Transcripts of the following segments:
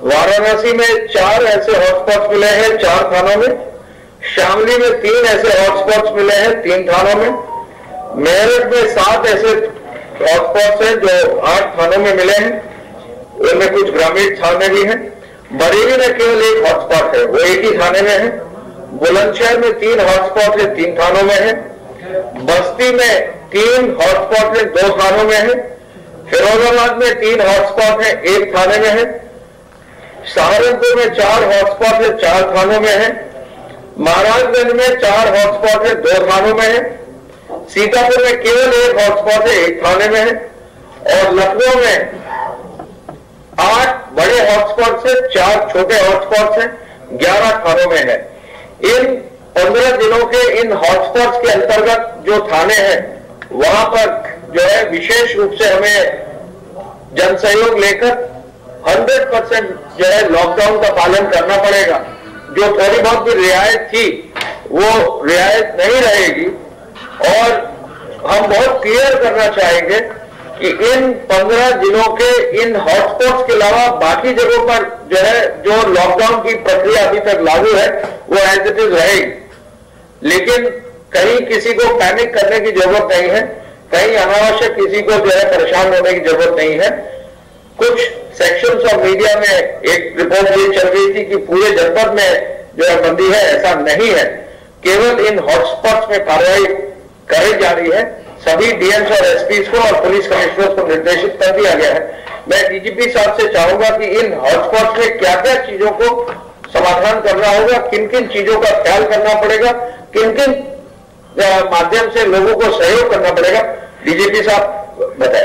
वाराणसी में 4 ऐसे हॉटस्पॉट्स मिले हैं 4 थानों में, शामली में 3 ऐसे हॉटस्पॉट्स मिले हैं 3 थानों में, मेरठ में 7 ऐसे हॉटस्पॉट्स हैं जो 8 थानों में मिले हैं, उनमें कुछ ग्रामीण थाने भी हैं। बरेली में केवल 1 हॉटस्पॉट है, वो एक ही थाने में है। बुलंदशहर में 3 हॉटस्पॉट है, 3 थानों में है। बस्ती में 3 हॉटस्पॉट है, 2 थानों में है। फिरोजाबाद में 3 हॉटस्पॉट है, 1 थाने में है। सहारनपुर में 4 हॉटस्पॉट है, 4 थानों में है। महाराजगंज में 4 हॉटस्पॉट है, 2 थानों में है। सीतापुर में केवल 1 हॉटस्पॉट है, 1 थाने में है। और लखनऊ में 8 बड़े हॉटस्पॉट है, 4 छोटे हॉटस्पॉट हैं, 11 थानों में है। इन 15 जिलों के इन हॉटस्पॉट्स के अंतर्गत जो थाने हैं वहां पर जो है विशेष रूप से हमें जनसहयोग लेकर 100% जो है लॉकडाउन का पालन करना पड़ेगा। जो थोड़ी बहुत भी रियायत थी वो रियायत नहीं रहेगी। और हम बहुत क्लियर करना चाहेंगे कि इन 15 जिलों के इन हॉटस्पॉट्स के अलावा बाकी जगहों पर जो है जो लॉकडाउन की प्रक्रिया अभी तक लागू है वो एज इट इज रहेगी। लेकिन कहीं किसी को पैनिक करने की जरूरत नहीं है, कहीं अनावश्यक किसी को जो है परेशान होने की जरूरत नहीं है। कुछ सेक्शंस ऑफ मीडिया में एक रिपोर्ट ये चल रही थी कि पूरे जनपद में जो है बंदी है, ऐसा नहीं है। केवल इन हॉटस्पॉट्स में कार्रवाई कराई जा रही है। सभी डीएम्स और एसपीज को और पुलिस कमिश्नर्स को निर्देशित कर दिया गया है। मैं डीजीपी साहब से चाहूंगा कि इन हॉटस्पॉट्स में क्या क्या चीजों को समाधान करना होगा, किन किन चीजों का ख्याल करना पड़ेगा, किन किन माध्यम से लोगों को सहयोग करना पड़ेगा, डीजीपी साहब बताएं।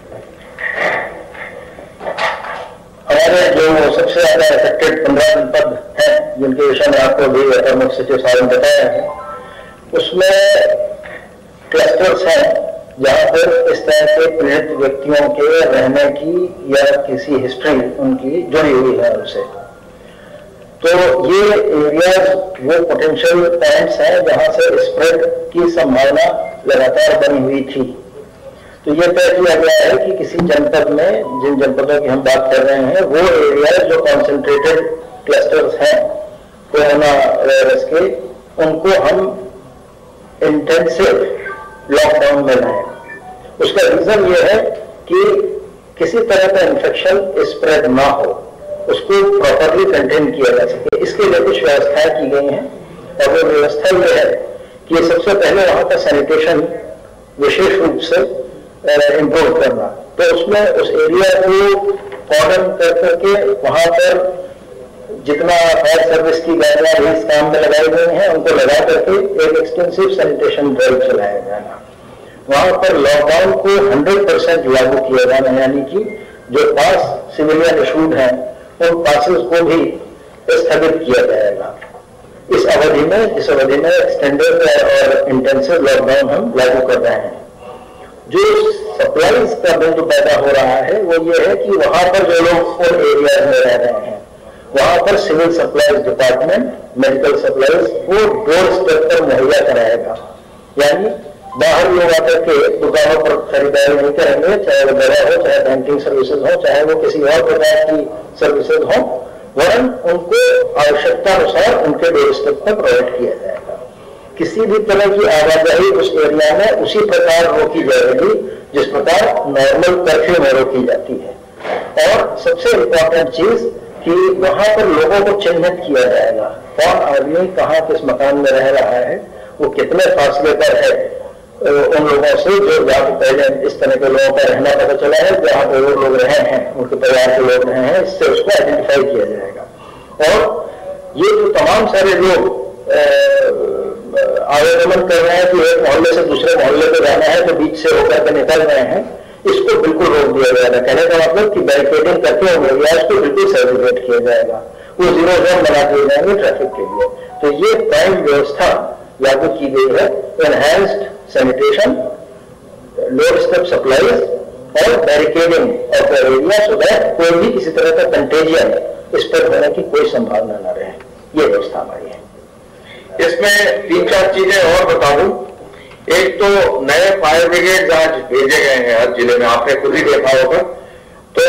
हमारे जो सबसे ज्यादा अफेक्टेड 15 जनपद हैं जिनके विषय में आपको भी प्रमुख सचिव साहब ने बताया है, उसमें क्लस्टर्स हैं जहां पर इस तरह के पीड़ित व्यक्तियों के रहने की या किसी हिस्ट्री उनकी जुड़ी हुई है उनसे। तो ये एरियाज वो पोटेंशियल पॉइंट्स हैं जहां से स्प्रेड की संभावना लगातार बनी हुई थी। तो ये तय किया गया है कि किसी जनपद में, जिन जनपदों की हम बात कर रहे हैं, वो एरियाज जो कॉन्सेंट्रेटेड क्लस्टर्स हैं कोरोना वायरस के, उनको हम इंटेंसिव लॉकडाउन में लाएं। उसका रीजन ये है कि किसी तरह का इन्फेक्शन स्प्रेड ना हो, उसको प्रॉपरली कंटेन किया जा सके। इसके लिए कुछ व्यवस्थाएं की गई हैं और वो व्यवस्था ये है कि सबसे पहले वहां का सैनिटेशन विशेष रूप से इम्प्रूव करना। तो उसमें उस एरिया को कॉर्डन करके वहां पर जितना फायर सर्विस की गाइडलाइन इस काम में लगाई गई हैं उनको लगा करके एक एक्सटेंसिव सैनिटेशन ड्राइव चलाया जाना। वहां पर लॉकडाउन को 100% लागू किया जाना, यानी कि जो पास सिविलियन इशूड हैं उन पासेस को भी स्थगित किया जाएगा इस अवधि में, जिस अवधि में एक्सटेंडेड और इंटेंसिव लॉकडाउन हम लागू कर रहे हैं। जो सप्लाईज का बिंदु पैदा हो रहा है वो ये है कि वहां पर जो लोग उन एरियाज में रह रहे हैं वहां पर civil supplies department medical supplies वो डोर स्टेप पर मुहैया कराएगा। यानी बाहर लोग आकर के दुकानों पर खरीदारी नहीं करेंगे, चाहे वो दवा हो, चाहे बैंकिंग सर्विसेज हो, चाहे वो किसी और प्रकार की सर्विसेज हो, वरन उनको आवश्यकता अनुसार उनके डोर स्टेप पर प्रोवाइड किया जाएगा। किसी भी तरह की आवाजाही उस एरिया में उसी प्रकार रोकी जाएगी जिस प्रकार नॉर्मल कर्फ्यू में रोकी जाती है। और सबसे इंपॉर्टेंट चीज कि वहां पर लोगों को चिन्हित किया जाएगा, कौन आदमी कहाँ किस मकान में रह रहा है, वो कितने फासले पर है उन लोगों से जो जहाँ पहले इस तरह के लोगों का रहना पता चला है, जहाँ पे वो लोग रहे हैं, उनके परिवार के लोग रहे हैं, इससे उसको आइडेंटिफाई किया जाएगा। और ये जो तमाम सारे लोग आवेदन कर रहे हैं कि एक मोहल्ले से दूसरे मोहल्ले पे जाना है तो बीच से होकर के निकल रहे हैं, इसको बिल्कुल रोक दिया जाएगा। कहने का मतलब कि बैरिकेडिंग करके एरियाज को बिल्कुल सेग्रीगेट किया जाएगा, वो 0 जोन बना दिए जाएंगे ट्रैफिक के लिए। तो ये प्राइम व्यवस्था लागू की गई है, enhanced sanitation, load step supplies और barricading off the area, so that कोई भी किसी तरह का कंटेजियन स्प्रेड होने की कोई संभावना न रहे। ये व्यवस्था हमारी है। इसमें 3-4 चीजें और बता दूं। एक तो नए फायर ब्रिगेड आज भेजे गए हैं हर जिले में, आपने खुद ही देखा होगा। तो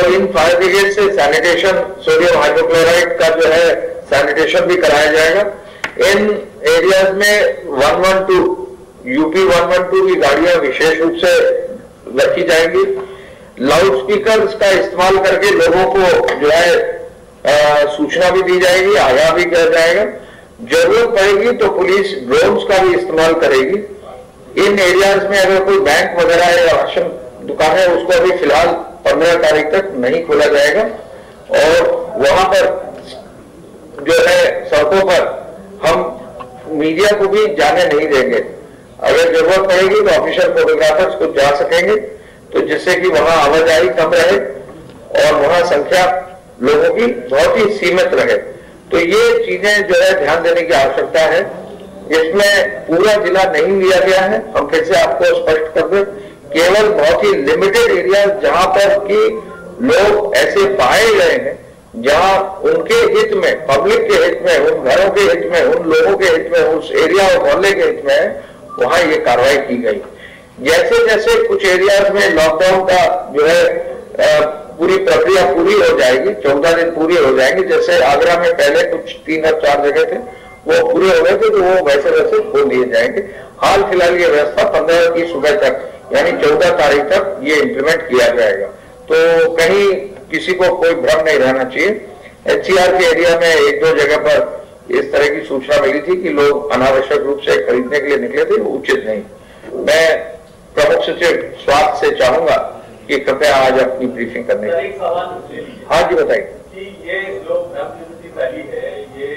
इन फायर ब्रिगेड से सैनिटेशन, सोडियम हाइपोक्लोराइड का जो है सैनिटेशन भी कराया जाएगा। इन एरियाज में 112 यूपी 112 की गाड़ियां विशेष रूप से रखी जाएंगी। लाउड स्पीकर्स का इस्तेमाल करके लोगों को जो है सूचना भी दी जाएगी, आगाह भी किया जाएगा। जरूरत पड़ेगी तो पुलिस ड्रोन्स का भी इस्तेमाल करेगी। इन एरियाज में अगर कोई बैंक वगैरह या राशन दुकान है उसको अभी फिलहाल 15 तारीख तक नहीं खोला जाएगा और वहां पर जो है सड़कों पर हम मीडिया को भी जाने नहीं देंगे। अगर जरूरत पड़ेगी तो ऑफिशियल फोटोग्राफर्स को जा सकेंगे, तो जिससे कि वहां आवाजाही कम रहे और वहां संख्या लोगों की बहुत ही सीमित रहे। तो ये चीजें जो है ध्यान देने की आवश्यकता है। इसमें पूरा जिला नहीं लिया गया है, हम फिर से आपको स्पष्ट कर दें, केवल बहुत ही लिमिटेड एरिया जहां पर कि लोग ऐसे पाए गए हैं जहां उनके हित में, पब्लिक के हित में, उन घरों के हित में, उन लोगों के हित में, उस एरिया और मोहल्ले के हित में वहां ये कार्रवाई की गई। जैसे जैसे कुछ एरियाज में लॉकडाउन का जो है पूरी प्रक्रिया पूरी हो जाएगी, 14 दिन पूरी हो जाएंगे, जैसे आगरा में पहले कुछ 3 और 4 जगह थे वो पूरे हो गए थे, तो वो वैसे वैसे खोल लिए जाएंगे। हाल फिलहाल ये व्यवस्था 15 की सुबह तक यानी 14 तारीख तक ये इंप्लीमेंट किया जाएगा। तो कहीं किसी को कोई भ्रम नहीं रहना चाहिए। एचसीआर के एरिया में 1-2 जगह पर इस तरह की सूचना मिली थी कि लोग अनावश्यक रूप से खरीदने के लिए निकले थे, वो उचित नहीं। मैं प्रमुख सचिव स्वास्थ्य से चाहूंगा कि कृपया आज अपनी ब्रीफिंग करने की। हाँ जी बताइए। ये जो फैली है ये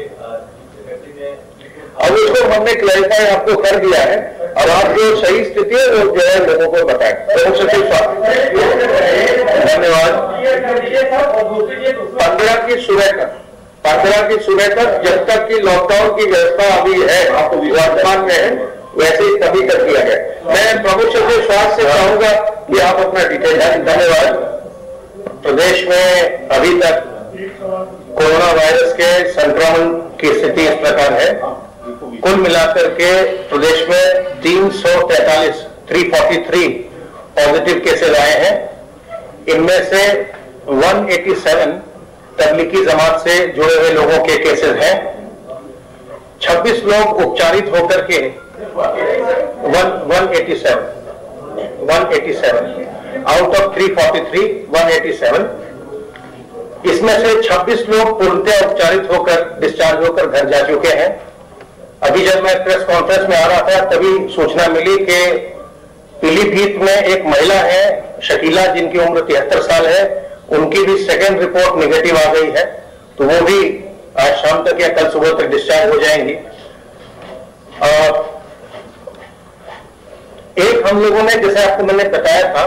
अब उसको हमने क्लैरिफाई आपको कर दिया है। अब आप जो सही स्थिति है वो जो है लोगों को बताएं। प्रमुख सचिव स्वास्थ्य, धन्यवाद। 15 की सुबह तक जब तक की लॉकडाउन की व्यवस्था अभी है वर्तमान में है वैसे ही तभी कर दिया गया। मैं प्रमुख सचिव स्वास्थ्य से चाहूंगा कि आप अपना डिटेल दें। धन्यवाद। प्रदेश में अभी तक कोरोना वायरस के संक्रमण की स्थिति इस प्रकार है। कुल मिलाकर के प्रदेश में 343 पॉजिटिव केसेस आए हैं। इनमें से 187 तबलीगी जमात से जुड़े हुए लोगों के केसेस हैं। 26 लोग उपचारित होकर के 187 आउट ऑफ 343 187। इसमें से 26 लोग पूर्णतः उपचारित होकर डिस्चार्ज होकर घर जा चुके हैं। अभी जब मैं प्रेस कॉन्फ्रेंस में आ रहा था तभी सूचना मिली कि पीलीभीत में एक महिला है शकीला जिनकी उम्र 73 साल है, उनकी भी सेकेंड रिपोर्ट निगेटिव आ गई है, तो वो भी आज शाम तक या कल सुबह तक डिस्चार्ज हो जाएंगी। एक हम लोगों ने, जैसे आपको मैंने बताया था,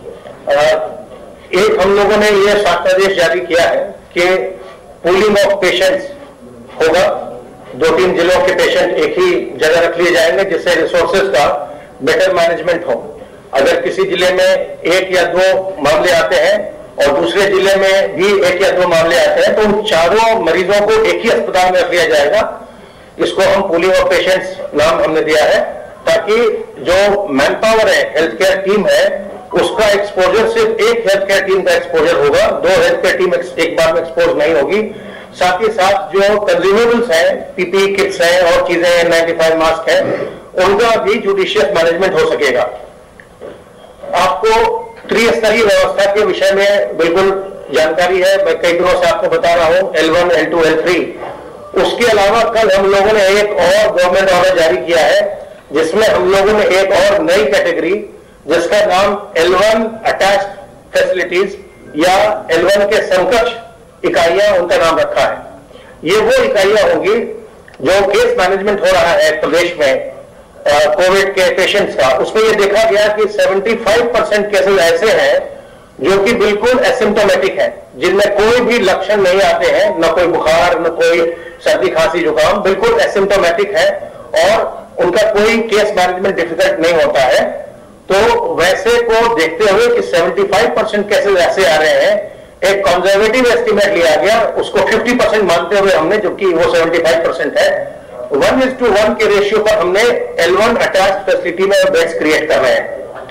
एक हम लोगों ने यह शासनादेश जारी किया है कि पूलिंग ऑफ पेशेंट्स होगा। 2-3 जिलों के पेशेंट एक ही जगह रख लिए जाएंगे जिससे रिसोर्सेज का बेटर मैनेजमेंट हो। अगर किसी जिले में 1 या 2 मामले आते हैं और दूसरे जिले में भी 1 या 2 मामले आते हैं तो उन चारों मरीजों को एक ही अस्पताल में रख लिया जाएगा। इसको हम पूलिंग ऑफ पेशेंट्स नाम हमने दिया है, ताकि जो मैन पावर है, हेल्थ केयर टीम है, उसका एक्सपोजर सिर्फ एक हेल्थ केयर टीम का एक्सपोजर होगा, 2 हेल्थ केयर टीम एक बार में एक्सपोज नहीं होगी। साथ ही साथ जो कंज्यूमेबल्स हैं, पीपीई किट्स हैं और चीजें, N95 मास्क है, उनका भी जुडिशियस मैनेजमेंट हो सकेगा। आपको त्रिस्तरीय व्यवस्था के विषय में बिल्कुल जानकारी है, मैं कई दिनों से आपको बता रहा हूं, L1, L2, L3। उसके अलावा कल हम लोगों ने एक और गवर्नमेंट ऑर्डर जारी किया है जिसमें हम लोगों ने एक और नई कैटेगरी जिसका नाम L1 अटैच्ड फैसिलिटीज या L1 के समकक्ष इकाइयां, उनका नाम रखा है। ये वो इकाइयां होंगी जो केस मैनेजमेंट हो रहा है प्रदेश में कोविड के पेशेंट्स का। उसमें ये देखा गया कि 75% केसेस ऐसे हैं जो कि बिल्कुल एसिम्टोमेटिक हैं, जिनमें कोई भी लक्षण नहीं आते हैं, न कोई बुखार, न कोई सर्दी खांसी जुकाम, बिल्कुल एसिम्टोमेटिक है और उनका कोई केस मैनेजमेंट डिफिकल्ट नहीं होता है। तो वैसे को देखते हुए कि 75% केसेस ऐसे आ रहे हैं, एक कंजर्वेटिव एस्टिमेट लिया गया, उसको 50% मानते हुए हमने, जबकि वो 75% है, 1:1 के रेशियो पर हमने L1 अटैच्ड फैसिलिटी में बेड्स क्रिएट कर रहे हैं।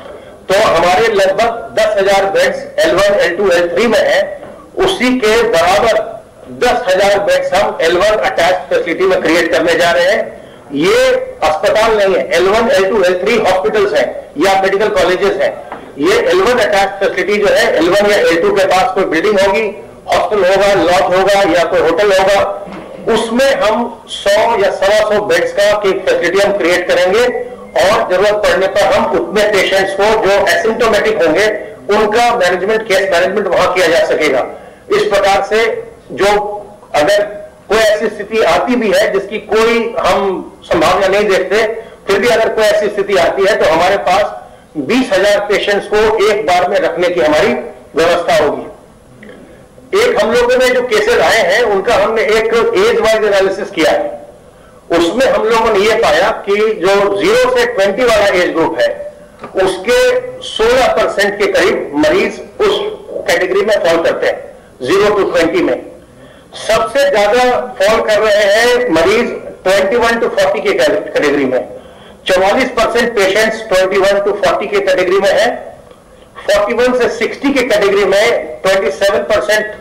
तो हमारे लगभग 10,000 बेड्स L1, L2, L3 में है, उसी के बराबर 10,000 बेड्स हम L1 अटैच फैसिलिटी में क्रिएट करने जा रहे हैं। ये अस्पताल नहीं है, L1, L2, L3 हॉस्पिटल्स हैं या मेडिकल कॉलेजेस हैं। ये L1 अटैच फैसिलिटी जो है, L1 या L2 के पास कोई बिल्डिंग होगी, हॉस्टल होगा, लॉज होगा या कोई होटल होगा, उसमें हम 100 या 125 बेड्स का फैसिलिटी हम क्रिएट करेंगे और जरूरत पड़ने पर हम उतने पेशेंट्स को जो एसिम्टोमेटिक होंगे उनका मैनेजमेंट, केस मैनेजमेंट वहां किया जा सकेगा। इस प्रकार से जो अगर कोई ऐसी स्थिति आती भी है जिसकी कोई हम संभावना नहीं देखते, फिर भी अगर कोई ऐसी स्थिति आती है तो हमारे पास 20,000 पेशेंट्स को एक बार में रखने की हमारी व्यवस्था होगी। एक हम लोगों ने जो केसेस आए हैं उनका हमने एक एज वाइज एनालिसिस किया है। उसमें हम लोगों ने यह पाया कि जो 0 से 20 वाला एज ग्रुप है उसके 16% के करीब मरीज उस कैटेगरी में फॉल करते हैं। 0 to 20 में सबसे ज्यादा फॉल कर रहे हैं मरीज 21 to 40 के कैटेगरी में। 44% पेशेंट्स 21 to 40 के कैटेगरी में है। 41 से 60 के कैटेगरी में 27%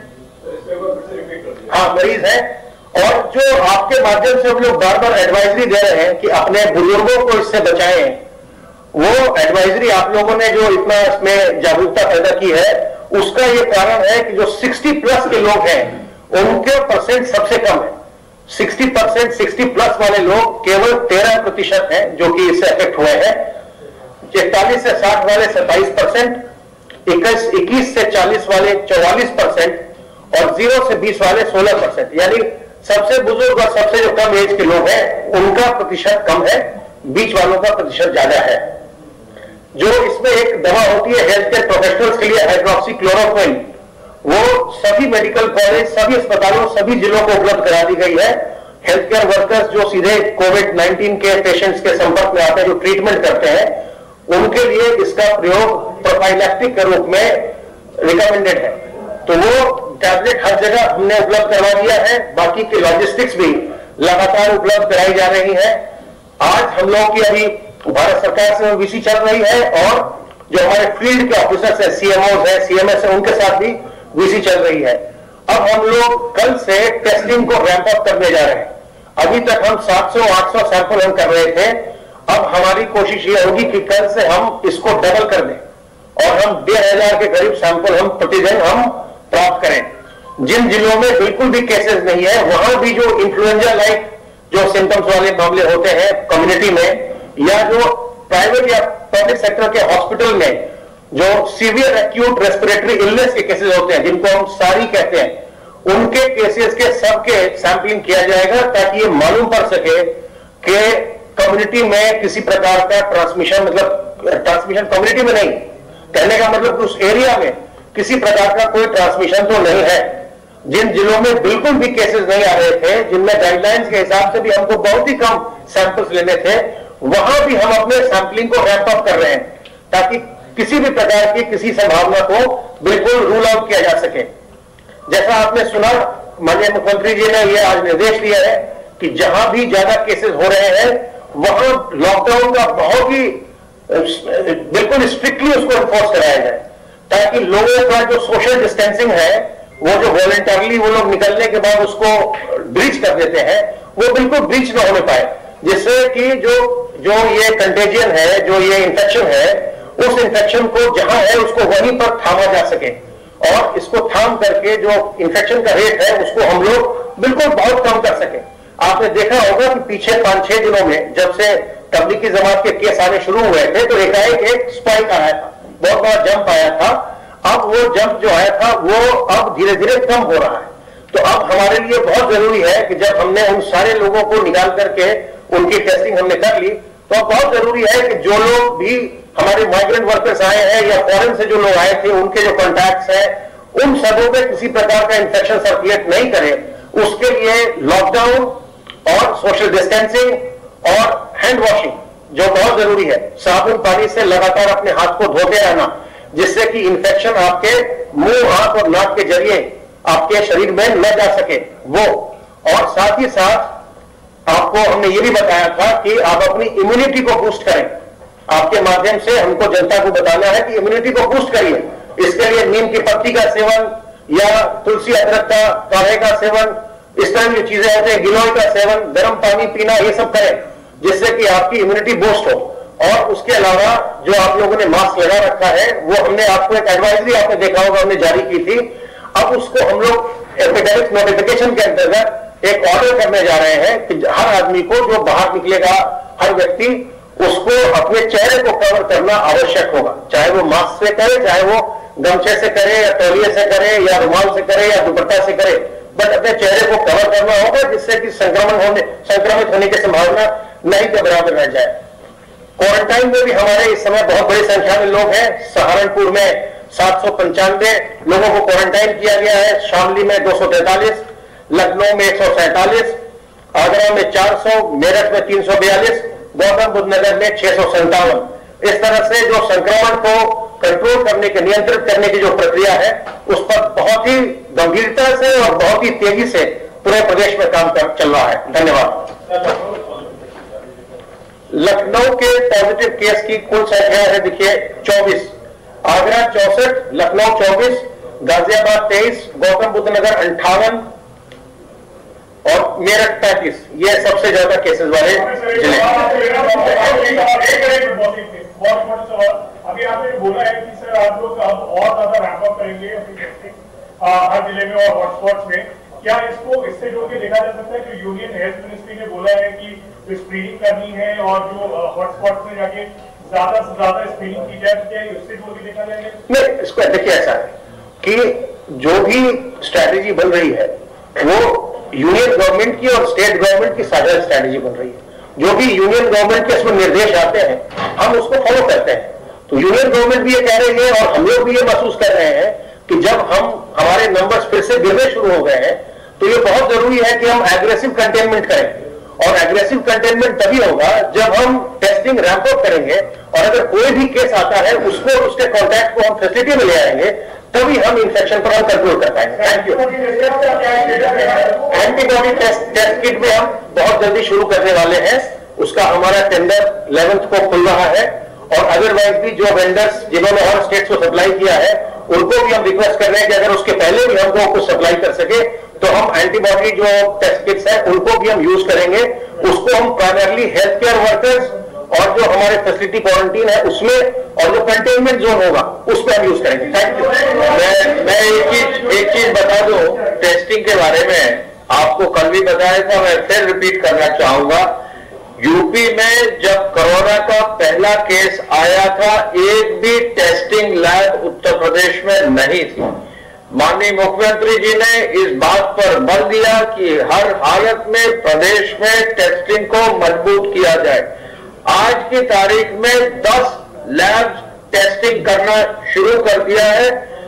मरीज है। और जो आपके माध्यम से हम लोग बार बार एडवाइजरी दे रहे हैं कि अपने बुजुर्गों को इससे बचाएं, वो एडवाइजरी आप लोगों ने जो इतना इसमें जागरूकता पैदा की है उसका ये कारण है कि जो 60 प्लस के लोग हैं उनके परसेंट सबसे कम है। 60%, 60 प्लस वाले लोग केवल 13% हैं जो कि इससे अफेक्ट हुए हैं। 41 से 60 वाले 27%, 21 से 40 वाले 44% और 0 से 20 वाले 16%। यानी सबसे बुजुर्ग और सबसे जो कम एज के लोग हैं उनका प्रतिशत कम है, बीच वालों का प्रतिशत ज्यादा है। जो इसमें एक दवा होती है हेल्थ केयर प्रोफेशनल्स के लिए, हाइड्रोक्सीक्लोरोक्विन, वो सभी मेडिकल कॉलेज, सभी अस्पतालों, सभी जिलों को उपलब्ध करा दी गई है। हेल्थ केयर वर्कर्स जो सीधे कोविड-19 के पेशेंट्स के संपर्क में आते हैं, जो ट्रीटमेंट करते हैं, उनके लिए इसका प्रयोग प्रोफाइलैक्टिक के रूप में रिकमेंडेड है। तो वो टैबलेट हर जगह हमने उपलब्ध करवा दिया है। बाकी की लॉजिस्टिक्स भी लगातार उपलब्ध कराई जा रही है। आज हम लोग की अभी भारत सरकार से वीसी चल रही है और जो हमारे फील्ड के ऑफिसर्स है, सीएमओ है, सीएमएस है, उनके साथ भी वीसी चल रही है। अब हम लोग कल से टेस्टिंग को रैंप अप करने जा रहे हैं। अभी तक हम 700-800 सैंपल हम कर रहे थे। अब हमारी कोशिश ये होगी कि कल से हम इसको डबल कर दें और हम 1,500 के करीब सैंपल हम प्रतिदिन हम प्राप्त करें। जिन जिलों में बिल्कुल भी केसेस नहीं है वहां भी जो इन्फ्लुएंजा लाइक जो सिम्टम्स वाले मामले होते हैं कम्युनिटी में, या जो प्राइवेट या पब्लिक सेक्टर के हॉस्पिटल में जो सीवियर एक्यूट रेस्पिरेटरी इलनेस के केसेस होते हैं, जिनको हम सारी कहते हैं, उनके केसेस के सबके सैंपलिंग किया जाएगा ताकि ये मालूम पड़ सके कि कम्युनिटी में किसी प्रकार का ट्रांसमिशन, मतलब ट्रांसमिशन कम्युनिटी में नहीं, कहने का मतलब उस एरिया में किसी प्रकार का कोई ट्रांसमिशन तो नहीं है। जिन जिलों में बिल्कुल भी केसेस नहीं आ रहे थे, जिनमें गाइडलाइंस के हिसाब से भी हमको बहुत ही कम सैंपल्स लेने थे, वहां भी हम अपने सैंपलिंग को रैंप अप कर रहे हैं ताकि किसी भी प्रकार की किसी संभावना को बिल्कुल रूल आउट किया जा सके। जैसा आपने सुना, माननीय मुख्यमंत्री जी ने यह आज निर्देश दिया है कि जहां भी ज्यादा केसेस हो रहे हैं वहां लॉकडाउन का बहुत ही बिल्कुल स्ट्रिक्टली उसको एनफोर्स कराया जाए ताकि लोगों का जो सोशल डिस्टेंसिंग है, वो जो वॉलंटरली वो लोग निकलने के बाद उसको ब्रीच कर देते हैं, वो बिल्कुल ब्रीच ना होने पाए, जिससे कि जो ये कंटेजियन है, जो ये इन्फेक्शन है, उस इन्फेक्शन को जहां है उसको वहीं पर थामा जा सके और इसको थाम करके जो इन्फेक्शन का रेट है उसको हम लोग बिल्कुल बहुत कम कर सके। आपने देखा होगा कि पीछे 5-6 दिनों में जब से तबलीगी जमात के केस आने शुरू हुए थे तो एकाएक एक स्पाइक आया था, बहुत बड़ा जंप आया था। अब वो जंप जो आया था वो अब धीरे धीरे कम हो रहा है। तो अब हमारे लिए बहुत जरूरी है कि जब हमने उन सारे लोगों को निकाल करके उनकी टेस्टिंग हमने कर ली, तो अब बहुत जरूरी है कि जो लोग भी हमारे माइग्रेंट वर्कर्स आए हैं या फॉरेन से जो लोग आए थे उनके जो कॉन्टैक्ट्स हैं, उन सबों में किसी प्रकार का इंफेक्शन सर्कुलेट नहीं करे, उसके लिए लॉकडाउन और सोशल डिस्टेंसिंग और हैंड वॉशिंग जो बहुत जरूरी है, साबुन पानी से लगातार अपने हाथ को धोते रहना, जिससे कि इंफेक्शन आपके मुंह, हाथ और नाक के जरिए आपके शरीर में न जा सके वो। और साथ ही साथ आपको हमने ये भी बताया था कि आप अपनी इम्यूनिटी को बूस्ट करें। आपके माध्यम से हमको जनता को बताना है कि इम्यूनिटी को बूस्ट करिए। इसके लिए नीम की पत्ती का सेवन या तुलसी अदरक का काढ़े का सेवन, इस तरह की चीजें होते हैं, गिलोय का सेवन, गर्म पानी पीना, ये सब करें जिससे कि आपकी इम्यूनिटी बूस्ट हो। और उसके अलावा जो आप लोगों ने मास्क लगा रखा है, वो हमने आपको एक एडवाइजरी आपने देखा होगा हमने जारी की थी। अब उसको हम लोग एपिडेमिक नोटिफिकेशन के अंतर्गत एक ऑर्डर करने जा रहे हैं कि हर आदमी को जो बाहर निकलेगा, हर व्यक्ति उसको अपने चेहरे को कवर करना आवश्यक होगा, चाहे वो मास्क से करे, चाहे वो गमछे से करे या तौलिए से करे या रुमाल से करे या दुपट्टा से करे, बट अपने चेहरे को कवर करना होगा जिससे कि संक्रमित होने की संभावना नहीं के बराबर रह जाए। क्वारंटाइन में भी हमारे इस समय बहुत बड़ी संख्या में लोग हैं। सहारनपुर में 795 लोगों को क्वारंटाइन किया गया है, शामली में 243, लखनऊ में 147, आगरा में 400, मेरठ में 342, गौतम बुद्ध नगर में 657। इस तरह से जो संक्रमण को कंट्रोल करने के, नियंत्रित करने की जो प्रक्रिया है, उस पर बहुत ही गंभीरता से और बहुत ही तेजी से पूरे प्रदेश में काम चल रहा है। धन्यवाद। लखनऊ के पॉजिटिव केस की कुल संख्या है, देखिए 24, आगरा 64, लखनऊ 24, गाजियाबाद 23, गौतम बुद्ध नगर 58 और मेरठ 35। ये सबसे ज्यादा केसेस वाले जिले। अभी आपने बोला है कि सर आप लोग अब और ज्यादा रैंप अप करेंगे अपनी टेस्टिंग हर जिले में और हॉटस्पॉट्स में। क्या इसको इससे जोड़ के देखा जा सकता है कि यूनियन हेल्थ मिनिस्ट्री ने बोला है कि जो स्क्रीनिंग करनी है और जो हॉटस्पॉट्स में जाके ज्यादा से ज्यादा स्क्रीनिंग की जाए, क्या उससे जोड़ के देखा जाएगा? नहीं, इसको देखिए ऐसा है कि जो भी स्ट्रैटेजी बन रही है वो यूनियन गवर्नमेंट की और स्टेट गवर्नमेंट की साझा स्ट्रैटेजी बन रही है। जो भी यूनियन गवर्नमेंट के इसमें निर्देश आते हैं हम उसको फॉलो करते हैं। तो यूनियन गवर्नमेंट भी ये कह रही है और हम लोग भी ये महसूस कर रहे हैं कि जब हमारे नंबर्स फिर से गिरने शुरू हो गए हैं तो ये बहुत जरूरी है कि हम एग्रेसिव कंटेनमेंट करें। और एग्रेसिव कंटेनमेंट तभी होगा जब हम टेस्टिंग रैंप अप करेंगे और अगर कोई भी केस आता है उसको, उसके कॉन्टैक्ट को हम फैसिलिटी में ले आएंगे, तभी हम इन्फेक्शन पर हम कंट्रोल कर पाएंगे। Thank you. Antibody test kit भी हम बहुत जल्दी शुरू करने वाले हैं। उसका हमारा टेंडर 11th को खुल रहा है और अदरवाइज भी जो वेंडर्स जिन्होंने और स्टेट्स को सप्लाई किया है उनको भी हम रिक्वेस्ट कर रहे हैं कि अगर उसके पहले भी हम लोगों को सप्लाई कर सके तो हम एंटीबॉडी जो टेस्ट किट्स है उनको भी हम यूज करेंगे। उसको हम प्राइमरली हेल्थ केयर वर्कर्स और जो हमारे फैसिलिटी क्वारंटीन है उसमें और जो कंटेनमेंट जोन होगा उस पर हम यूज करेंगे। Thank you. मैं एक चीज बता दूं टेस्टिंग के बारे में, आपको कल भी बताया था, मैं फिर रिपीट करना चाहूंगा। यूपी में जब कोरोना का पहला केस आया था एक भी टेस्टिंग लैब उत्तर प्रदेश में नहीं थी। माननीय मुख्यमंत्री जी ने इस बात पर बल दिया कि हर हालत में प्रदेश में टेस्टिंग को मजबूत किया जाए। आज की तारीख में 10 लैब टेस्टिंग करना शुरू कर दिया है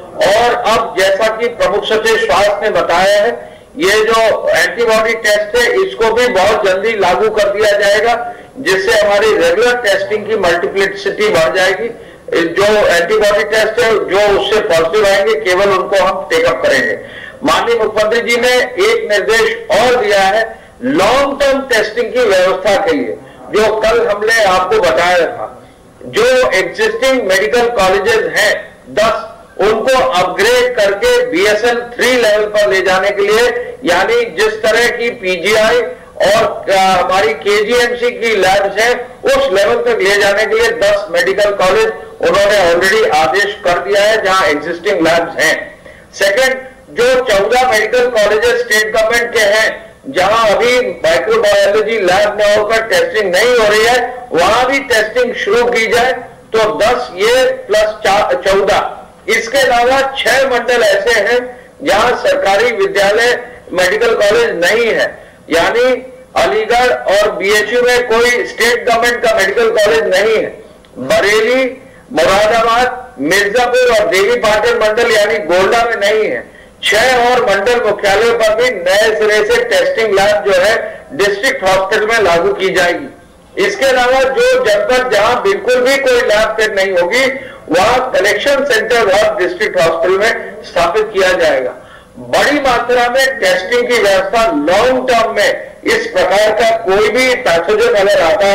और अब जैसा कि प्रमुख सचिव स्वास्थ्य ने बताया है, ये जो एंटीबॉडी टेस्ट है इसको भी बहुत जल्दी लागू कर दिया जाएगा जिससे हमारी रेगुलर टेस्टिंग की मल्टीप्लिसिटी बढ़ जाएगी। जो एंटीबॉडी टेस्ट है जो उससे पॉजिटिव आएंगे केवल उनको हम टेकअप करेंगे। माननीय मुख्यमंत्री जी ने एक निर्देश और दिया है लॉन्ग टर्म टेस्टिंग की व्यवस्था के लिए, जो कल हमने आपको बताया था। जो एग्जिस्टिंग मेडिकल कॉलेजेस हैं 10, उनको अपग्रेड करके BSN 3 लेवल पर ले जाने के लिए, यानी जिस तरह की PGI और हमारी KGMC की लैब्स हैं उस लेवल तक ले जाने के लिए 10 मेडिकल कॉलेज उन्होंने ऑलरेडी आदेश कर दिया है जहां एग्जिस्टिंग लैब्स हैं। सेकंड, जो 14 मेडिकल कॉलेजेस स्टेट गवर्नमेंट के हैं जहां अभी माइक्रोबायोलॉजी लैब में होकर टेस्टिंग नहीं हो रही है, वहां भी टेस्टिंग शुरू की जाए। तो 10 ये प्लस 14, इसके अलावा 6 मंडल ऐसे हैं जहां सरकारी विद्यालय मेडिकल कॉलेज नहीं है, यानी अलीगढ़ और BHU में कोई स्टेट गवर्नमेंट का मेडिकल कॉलेज नहीं है। बरेली, मुरादाबाद, मिर्जापुर और देवी पाटन मंडल यानी गोल्डा में नहीं है। 6 और मंडल मुख्यालय पर भी नए सिरे से टेस्टिंग लैब जो है डिस्ट्रिक्ट हॉस्पिटल में लागू की जाएगी। इसके अलावा जो जनपद जहां बिल्कुल भी कोई लैब फिट नहीं होगी वहां कलेक्शन सेंटर हर डिस्ट्रिक्ट हॉस्पिटल में स्थापित किया जाएगा। बड़ी मात्रा में टेस्टिंग की व्यवस्था लॉन्ग टर्म में इस प्रकार का कोई भी पैथोजन अगर आता है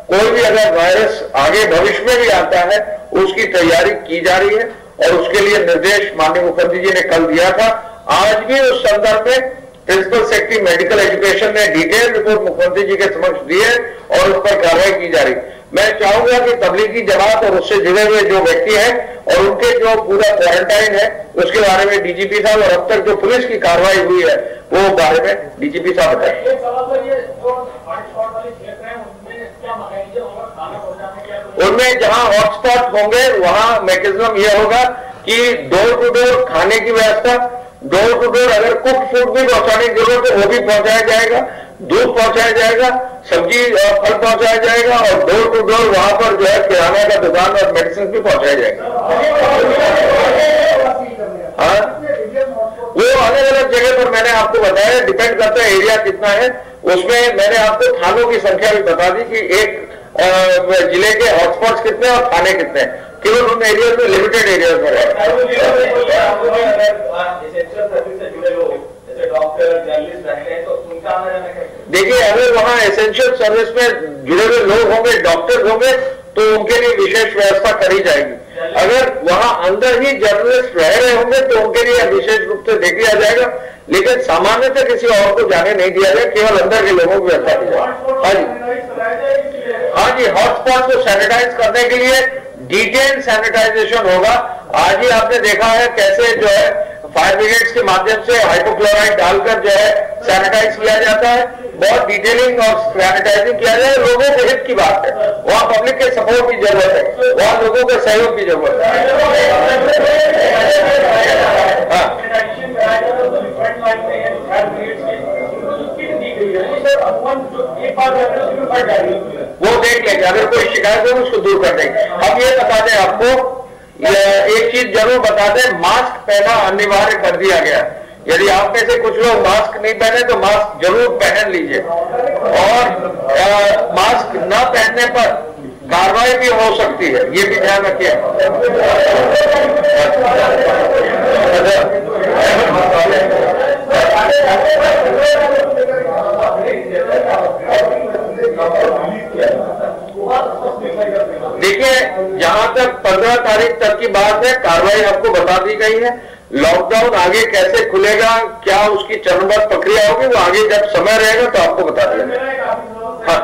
कोई भी अगर वायरस आगे भविष्य में भी आता है उसकी तैयारी की जा रही है और उसके लिए निर्देश माननीय मुख्यमंत्री जी ने कल दिया था। आज भी उस संदर्भ में प्रिंसिपल सेक्रेटरी मेडिकल एजुकेशन ने डिटेल रिपोर्ट मुख्यमंत्री जी के समक्ष दी है और उस पर कार्रवाई की जा रही है। मैं चाहूंगा कि तबलीगी जमात और उससे जुड़े हुए जो व्यक्ति हैं और उनके जो पूरा क्वारंटाइन है उसके बारे में डीजीपी साहब और अब तक जो पुलिस की कार्रवाई हुई है वो बारे में डीजीपी साहब बताएं। उनमें जहां हॉटस्पॉट होंगे वहां मैकेनिज्म यह होगा कि डोर टू डोर खाने की व्यवस्था, डोर टू डोर अगर कुक फूड भी पहुंचाने की जरूरत है वो भी पहुंचाया जाएगा, दूध पहुंचाया जाएगा, सब्जी और फल पहुंचाया जाएगा और डोर टू डोर वहां पर जो है किराना का दुकान और मेडिसिन भी पहुंचाया जाएगा। हाँ, वो अलग अलग जगह पर मैंने आपको बताया, डिपेंड करता है एरिया कितना है। उसमें मैंने आपको थानों की संख्या भी बता दी कि एक जिले के हॉटस्पॉट्स कितने और थाने कितने हैं, केवल उन एरियाज में लिमिटेड एरियाज में है। देखिए, अगर वहाँ एसेंशियल सर्विस में जुड़े हुए लोग होंगे, डॉक्टर्स होंगे, तो उनके लिए विशेष व्यवस्था करी जाएगी। अगर वहाँ अंदर ही जर्नलिस्ट रह रहे होंगे तो उनके लिए विशेष रूप से देख लिया जाएगा, लेकिन सामान्यतः किसी और को जाने नहीं दिया जाए, केवल अंदर के लोगों की व्यवस्था की जाए। हाँ जी, हॉटस्पॉट को सैनिटाइज करने के लिए डिटेल सैनिटाइजेशन होगा। आज ही आपने देखा है कैसे जो है फायर ब्रिगेड के माध्यम से हाइपोक्लोराइड डालकर जो है सैनिटाइज किया जाता है। बहुत डिटेलिंग और सैनिटाइजिंग किया जाए, लोगों के हित की बात है, वहाँ पब्लिक के सपोर्ट की जरूरत है, वहाँ लोगों के सहयोग की जरूरत है। वो देख लेंगे, अगर कोई शिकायत हो उसको दूर कर देंगे। हम ये बता दें आपको, एक चीज जरूर बता दें, मास्क पहना अनिवार्य कर दिया गया। यदि आप में से कुछ लोग मास्क नहीं पहने तो मास्क जरूर पहन लीजिए और मास्क न पहनने पर कार्रवाई भी हो सकती है, ये भी ध्यान रखिए। देखिए, जहां तक 15 तारीख तक की बात है, कार्रवाई आपको बता दी गई है। लॉकडाउन आगे कैसे खुलेगा, क्या उसकी चरणबद्ध प्रक्रिया होगी, वो आगे जब समय रहेगा तो आपको बता दिया। हाँ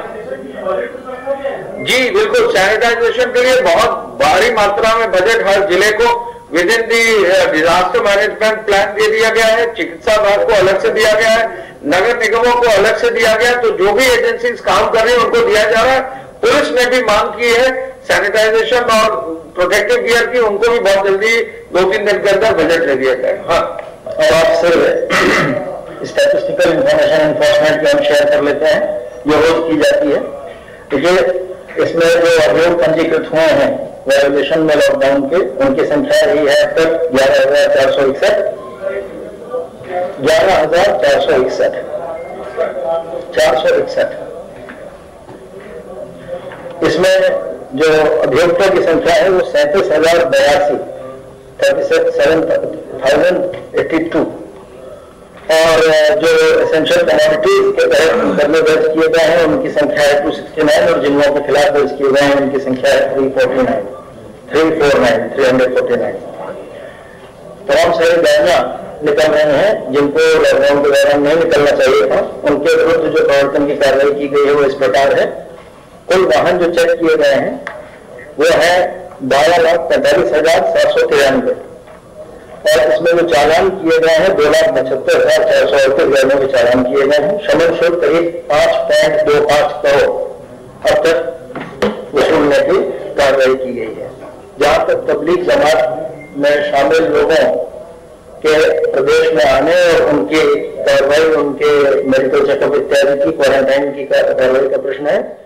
जी, बिल्कुल, सैनिटाइजेशन के लिए बहुत भारी मात्रा में बजट हर जिले को within the disaster management plan दे दिया गया है। चिकित्सा विभाग को अलग से दिया गया है, नगर निगमों को अलग से दिया गया, तो जो भी एजेंसीज काम कर रही है उनको दिया जा रहा है। पुलिस ने भी मांग की है सैनिटाइजेशन और प्रोटेक्टिव गियर की, उनको भी बहुत जल्दी 2-3 दिन के अंदर बजट दे दिया जाए। हाँ, और आपसे स्टैटिस्टिकल इंफॉर्मेशन एनफोर्समेंट की हम शेयर कर लेते हैं, जो रोज की जाती है। देखिए, इसमें जो अभियोग पंजीकृत हुए हैं वायोलेशन में लॉकडाउन के, उनकी संख्या रही है अब तक 11,461। इसमें जो अभियुक्तों की संख्या है वो 37,082 37,082 और जो एसेंशियल कमोडिटीज के तहत मुकदमे दर्ज किए गए हैं उनकी संख्या है 269 और जिन लोगों के खिलाफ दर्ज किए गए हैं उनकी संख्या है 349। तमाम सारी गाड़ियां निकल रहे हैं जिनको लॉकडाउन के दौरान नहीं निकलना चाहिए था, उनके विरुद्ध जो प्रवर्तन की कार्रवाई की गई है वो इस प्रकार है। कुल वाहन जो चेक किए गए हैं वो है 12,45,793 और इसमें जो चालान किए गए हैं 2,75,438 गाड़ियों के चालान किए गए हैं। शमन शुल्क करीब 5.25 करोड़ अब तक वसूलने की कार्रवाई की गई है। जहां तक तबलीग जमात में शामिल लोगों के प्रदेश में आने और उनकी कार्रवाई, उनके मेडिकल चेकअप इत्यादि की क्वारंटाइन की कार्रवाई का प्रश्न है,